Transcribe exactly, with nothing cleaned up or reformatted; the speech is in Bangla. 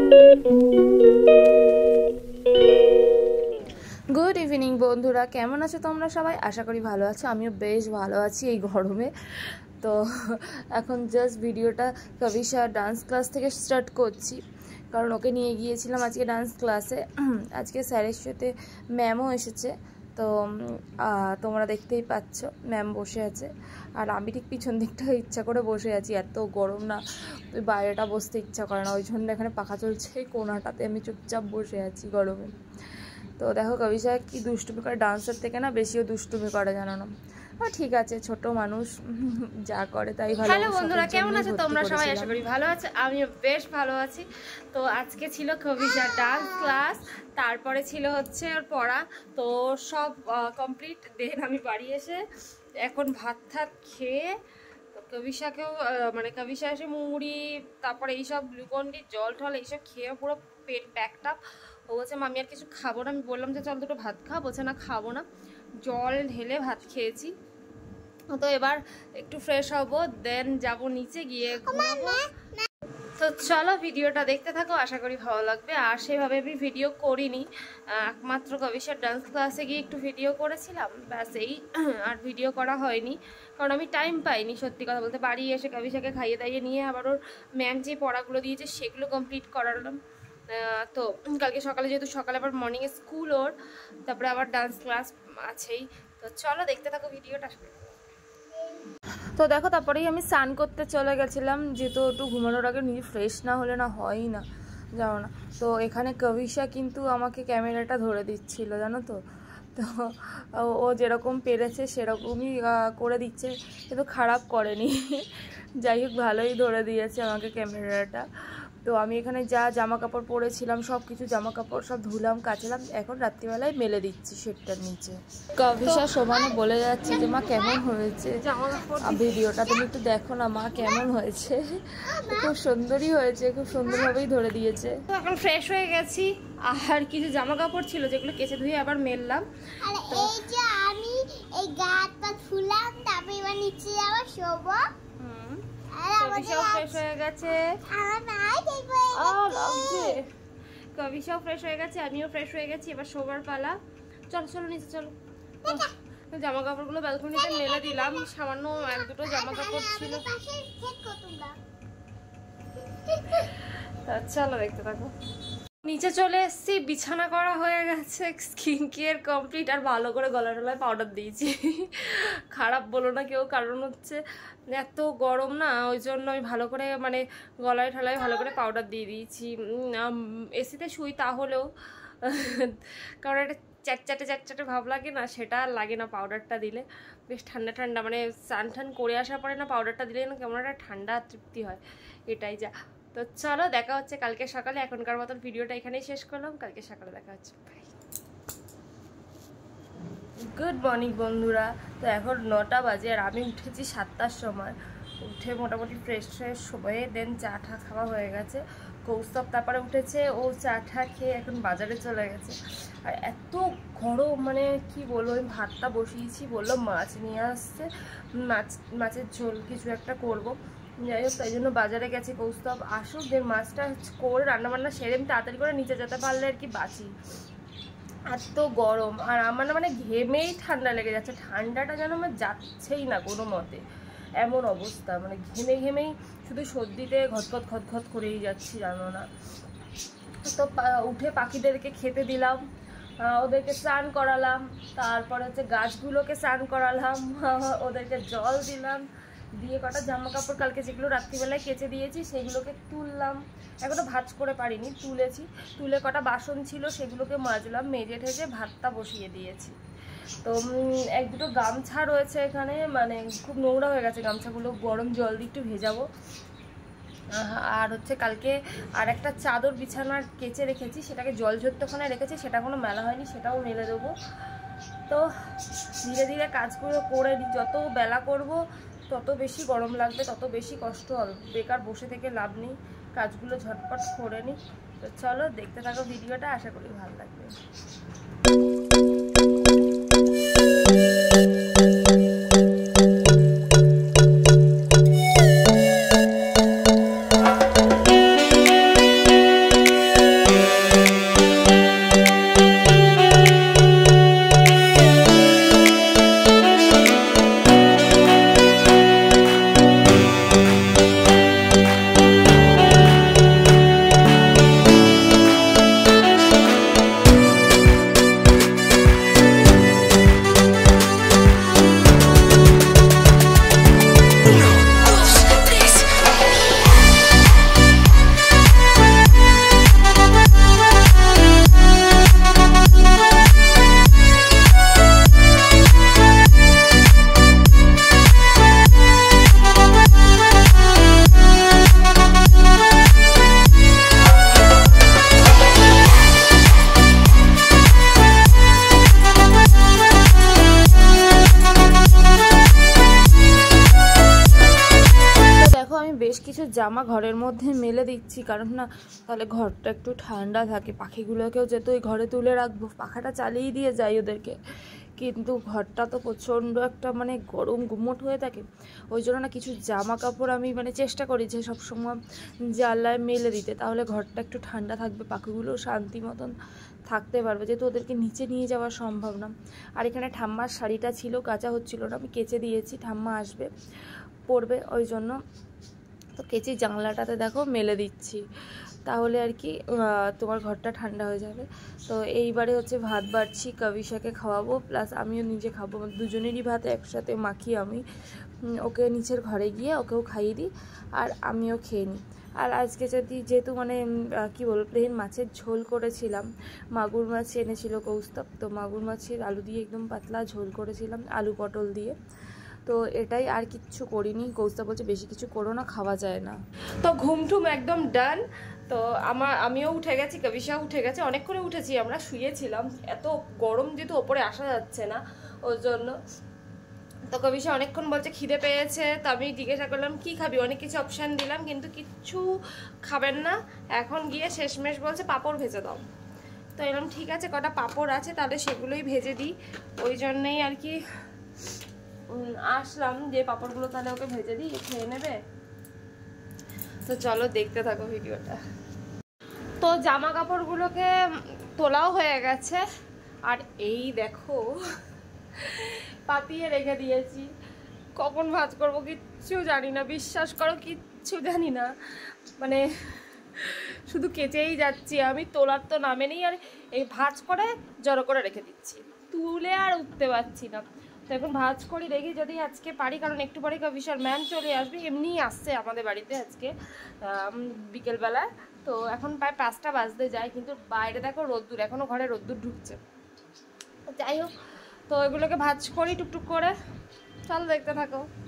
गुड इवनिंग बंधुरा केमन आछो तोमरा सबाई आशा करी भालो आछो आमिओ बेश भालो आछि এই গরমে। তো এখন জাস্ট ভিডিওটা কবিশার ডান্স ক্লাস থেকে স্টার্ট করছি, কারণ ওকে নিয়ে গিয়েছিলাম আজকে ডান্স ক্লাসে। আজকে স্যারের সাথে ম্যামও এসেছে, তো তোমরা দেখতেই পাচ্ছ ম্যাম বসে আছে আর আমি ঠিক পিছন দিকটা ইচ্ছা করে বসে আছি, এত গরম না ওই বাইরেটা বসতে ইচ্ছা করে না, ওই জন্য এখানে পাখা চলছে এই কোনাটাতে আমি চুপচাপ বসে আছি গরমে। তো দেখো কবিশা কি দুষ্টুমি করে, ডান্সের থেকে না বেশিও দুষ্টুমি করে জানো না। ঠিক আছে, ছোট মানুষ যা করে তাই ভালো। হ্যালো বন্ধুরা, কেমন আছো তোমরা সবাই? আশা করি ভালো আছো, আমিও বেশ ভালো আছি। তো আজকে ছিল কবিশার ডান্স ক্লাস, তারপরে ছিল হচ্ছে ওর পড়া, তো সব কমপ্লিট। দেন আমি বাড়ি এসে এখন ভাত ঠাত খেয়ে কবিশাকেও মানে কবিশা এসে মুড়ি তারপরে এইসব গ্লুকন্ডি জল টল এইসব খেয়ে পুরো পেট প্যাকটা। ও বলছে মামি আর কিছু খাবো না, আমি বললাম যে চল দুটো ভাত খা, বলছে না খাবো না, জল ঢেলে ভাত খেয়েছি। তো এবার একটু ফ্রেশ হবো, দেন যাব নিচে গিয়ে ঘুমাবো। তো চলো ভিডিওটা দেখতে থাকো, আশা করি ভালো লাগবে। আর সেভাবে আমি ভিডিও করিনি, একমাত্র কবিশার ডান্স ক্লাসে গিয়ে একটু ভিডিও করেছিলাম, ব্যাস এই, আর ভিডিও করা হয়নি কারণ আমি টাইম পাইনি সত্যি কথা বলতে। বাড়ি এসে কবিশাকে খাইয়ে দাইয়ে নিয়ে আবার ওর ম্যাম যে পড়াগুলো দিয়েছে সেগুলো কমপ্লিট করালাম। তো কালকে সকালে যেহেতু সকালে আবার মর্নিংয়ে স্কুল ওর, তারপরে আবার ডান্স ক্লাস আছেই। তো চলো দেখতে থাকো ভিডিওটা। তো দেখো তারপরেই আমি স্নান করতে চলে গেছিলাম, যেহেতু একটু ঘুমানোর আগে নিজে ফ্রেশ না হলে না হয়ই না, জানো না। তো এখানে কবিশা কিন্তু আমাকে ক্যামেরাটা ধরে দিচ্ছিল জানো তো, তো ও যেরকম পেরেছে সেরকমই করে দিচ্ছে, কিন্তু খারাপ করেনি। যাই হোক ভালোই ধরে দিয়েছে আমাকে ক্যামেরাটা। তো আমি এখানে যা জামা কাপড় পরেছিলাম সব কিছু জামা কাপড় সব ধুলাম কাচলাম, এখন রাত্রিবেলায় মেলে দিচ্ছি শেডটার নিচে। কবিশা সমানে বলে যাচ্ছে যে মা কেমন হয়েছে ভিডিওটা, তুমি একটু দেখো না মা কেমন হয়েছে। খুব সুন্দরই হয়েছে, খুব সুন্দরভাবেই ধরে দিয়েছে। তো এখন ফ্রেশ হয়ে গেছি, আর কিছু জামা কাপড় ছিল যেগুলো কেচে ধুয়ে আবার মেললাম। তো এই যে আমি এই গাত পা ধুলাম, তারপর এবার নিচে যাবো শোবো। কবিশাও ফ্রেশ হয়ে গেছে, কবিশাও ফ্রেশ হয়ে গেছে, আমিও ফ্রেশ হয়ে গেছি, এবার শোবার পালা। চলো চলো নিচে চলো। জামা কাপড়গুলো ব্যালকনিতে মেলে দিলাম, সামান্য এক দুটো জামা কাপড় ছিল। চলো দেখতে থাকো। নিচে চলে এসেছি, বিছানা করা হয়ে গেছে, স্কিন কেয়ার কমপ্লিট, আর ভালো করে গলা টলায় পাউডার দিয়েছি। খারাপ বলো না কেউ, কারণ হচ্ছে এত গরম না, ওই জন্য আমি ভালো করে মানে গলায় ঠলায় ভালো করে পাউডার দিয়ে দিয়েছি। এসিতে শুই তাহলেও, কারণ একটা চ্যাটচ্যাটে চ্যাটচ্যাটে ভাব লাগে না, সেটা আর লাগে না পাউডারটা দিলে। বেশ ঠান্ডা ঠান্ডা মানে স্নান টান করে আসার পরে না পাউডারটা দিলে না কেমন একটা ঠান্ডা তৃপ্তি হয়, এটাই যা। তো চলো দেখা হচ্ছে কালকে সকালে, এখনকার মতন ভিডিওটা এখানেই শেষ করলাম, কালকে সকালে দেখা হচ্ছে, বাই। গুড মর্নিং বন্ধুরা, তো এখন নটা বাজে আর আমি উঠেছি সাতটার সময়। উঠে মোটামুটি ফ্রেশ ফ্রেশ হয়ে দেন চা ঠা খাওয়া হয়ে গেছে। কৌস্তব তারপরে উঠেছে, ও চা ঠা খেয়ে এখন বাজারে চলে গেছে। আর এত গরম মানে কি বলবো, আমি ভাতটা বসিয়েছি, বললো মাছ নিয়ে আসছে, মাছ মাছের ঝোল কিছু একটা করবো। যাই হোক তাই জন্য বাজারে গেছে কৌস্তব, আসুক দেন মাছটা করে রান্নাবান্না সেরে আমি তাড়াতাড়ি করে নিচে যেতে পারলে আর কি বাঁচি। এত গরম, আর আমার না মানে ঘেমেই ঠান্ডা লেগে যাচ্ছে, ঠান্ডাটা যেন আমার যাচ্ছেই না কোনো মতে, এমন অবস্থা মানে ঘেমে ঘেমেই শুধু সর্দিতে ঘটঘট ঘটঘট করেই যাচ্ছি জানো না। তো উঠে পাখিদেরকে খেতে দিলাম, ওদেরকে স্নান করালাম, তারপরে হচ্ছে গাছগুলোকে স্নান করালাম, ওদেরকে জল দিলাম, দিয়ে কটা জামা কাপড় কালকে যেগুলো রাত্রিবেলায় কেচে দিয়েছি সেগুলোকে তুললাম, এখনো ভাঁজ করে পারিনি, তুলেছি, তুলে কটা বাসন ছিল সেগুলোকে মাজলাম, মেজে ঠেজে ভাতটা বসিয়ে দিয়েছি। তো এক দুটো গামছা রয়েছে এখানে, মানে খুব নোংরা হয়ে গেছে গামছাগুলো, গরম জল দিয়ে একটু ভেজাবো। আর হচ্ছে কালকে আর একটা চাদর বিছানার কেচে রেখেছি, সেটাকে জল ঝরতে ওখানে রেখেছি, সেটা কোনো মেলা হয়নি, সেটাও মেলে দেবো। তো ধীরে ধীরে কাজগুলো করে নিই, যত বেলা করব তত বেশি গরম লাগবে, তত বেশি কষ্ট হবে, বেকার বসে থেকে লাভ নেই, কাজগুলো ঝটপট করে নিই। তো চলো দেখতে থাকো ভিডিওটা, আশা করি ভালো লাগবে। জামা ঘরের মধ্যে মেলে দিচ্ছি, কারণ না তাহলে ঘরটা একটু ঠান্ডা থাকে। পাখিগুলোকেও যেহেতু ওই ঘরে তুলে রাখবো, পাখাটা চালিয়ে দিয়ে যাই ওদেরকে, কিন্তু ঘরটা তো প্রচণ্ড একটা মানে গরম গুমোট হয়ে থাকে। ওই জন্য না কিছু জামা কাপড় আমি মানে চেষ্টা করি যে সবসময় জানলায় মেলে দিতে, তাহলে ঘরটা একটু ঠান্ডা থাকবে, পাখিগুলোও শান্তি মতন থাকতে পারবে, যেহেতু ওদেরকে নিচে নিয়ে যাওয়া সম্ভব না। আর এখানে ঠাম্মার শাড়িটা ছিল, কাচা হচ্ছিল না, আমি কেচে দিয়েছি, ঠাম্মা আসবে পরবে ওই জন্য। তো কেচে জানলাটাতে দেখো মেলে দিচ্ছি, তাহলে আর কি তোমার ঘরটা ঠান্ডা হয়ে যাবে। তো এইবারে হচ্ছে ভাত বাড়ছি, কবিশাকে খাওয়াবো, প্লাস আমিও নিজে খাবো, দুজনেরই ভাত একসাথে মাখি আমি, ওকে নিচের ঘরে গিয়ে ওকেও খাইয়ে দিই আর আমিও খেয়ে নিই। আর আজকে যদি যেহেতু মানে কি বলবো প্লেন মাছের ঝোল করেছিলাম, মাগুর মাছ এনেছিল কৌস্তব, তো মাগুর মাছের আলু দিয়ে একদম পাতলা ঝোল করেছিলাম, আলু পটল দিয়ে। তো এটাই, আর কিচ্ছু করিনি। কৌস্তব বলছে বেশি কিছু করো না, খাওয়া যায় না। তো ঘুমঠুম একদম ডান। তো আমার আমিও উঠে গেছি, কবিশাও উঠে গেছে, অনেক করে উঠেছি, আমরা শুয়েছিলাম, এত গরম যেহেতু ওপরে আসা যাচ্ছে না ওর জন্য। তো কবিশা অনেকক্ষণ বলছে খিদে পেয়েছে, তো আমি জিজ্ঞাসা করলাম কি খাবি, অনেক কিছু অপশান দিলাম কিন্তু কিচ্ছু খাবেন না। এখন গিয়ে শেষমেশ বলছে পাঁপড় ভেজে দাও। তো এরকম ঠিক আছে, কটা পাঁপড় আছে তাহলে সেগুলোই ভেজে দিই, ওই জন্যেই আর কি আসলাম যে পাঁপড়গুলো তাহলে ওকে ভেজে দিই, খেয়ে নেবে। তো চলো দেখতে থাকো ভিডিওটা। তো জামা কাপড়গুলোকে তোলাও হয়ে গেছে, আর এই দেখো পাতিয়ে রেখে দিয়েছি, কখন ভাঁজ করবো কিচ্ছু জানি না, বিশ্বাস করো কিচ্ছু জানি না, মানে শুধু কেচেই যাচ্ছি আমি, তোলার তো নামে নেই, আর এই ভাঁজ করে জড়ো করে রেখে দিচ্ছি, তুলে আর উঠতে পারছি না। তো এখন ভাঁজ করি, দেখি যদি আজকে পারি, কারণ একটু পরে কবিশার ম্যাম চলে আসবে, এমনিই আসছে আমাদের বাড়িতে আজকে বিকেলবেলায়। তো এখন প্রায় পাঁচটা বাজতে যায়, কিন্তু বাইরে দেখো রোদ্দুর, এখনও ঘরে রোদ্দুর ঢুকছে। যাই হোক, তো এগুলোকে ভাঁজ করি টুকটুক করে, চলো দেখতে থাকো।